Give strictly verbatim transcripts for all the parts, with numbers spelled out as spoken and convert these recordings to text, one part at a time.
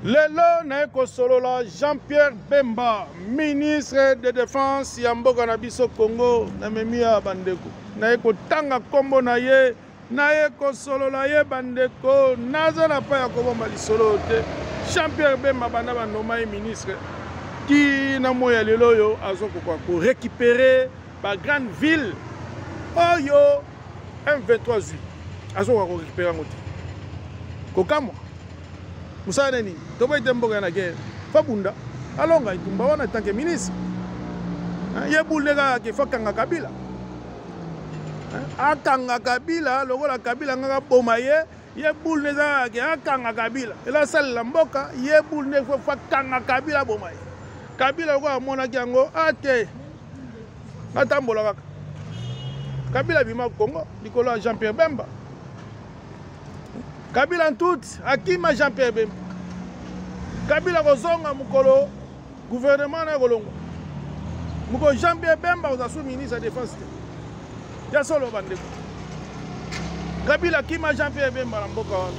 Lelo na solola Jean-Pierre Bemba, ministre de défense ya mboka na biso Congo, na memia bandeko. Na eko tanga kombo na ye, na eko solola ye bandeko, naza na pa ya kobomba lisolo te. Jean-Pierre Bemba banda banoma ye ministre qui na moya lelo yo azoko kwa ko récupérer ba grande ville. Oyo M vingt-trois juillet. Azoko ko récupérer ngoti. Kokamo. Musana ni toba itemboka na guerre fabunda alonga itumba wana tant que ministre ye bulega ke fakanga Kabila akanga Kabila lokola Kabila ngaka boma ye ye bulega ke akanga Kabila ela sala mboka ye bulega fo fakanga Kabila boma ye Kabila ko amona kiango ate atambola kaka Kabila bima Congo Nicolas Jean-Pierre Bemba Kabila tout akima Jean-Pierre Bemba Kabila kozonga mukolo gouvernement na kolongo muko Jean-Pierre Bemba ozasu ministre de défense ya solo bandeko Kabila akima Jean-Pierre Bemba na mboka wana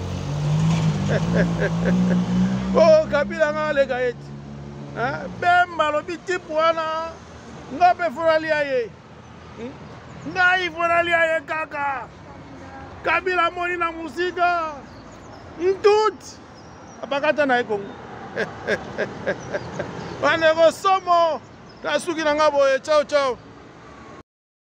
oh Kabila nga lega eti hein Bemba lobi type wana ngape forali aye ngai forali aye kaka Kabila moni na musika tout apakata na ekongo wane ko somo tasuki na ngabo ciao ciao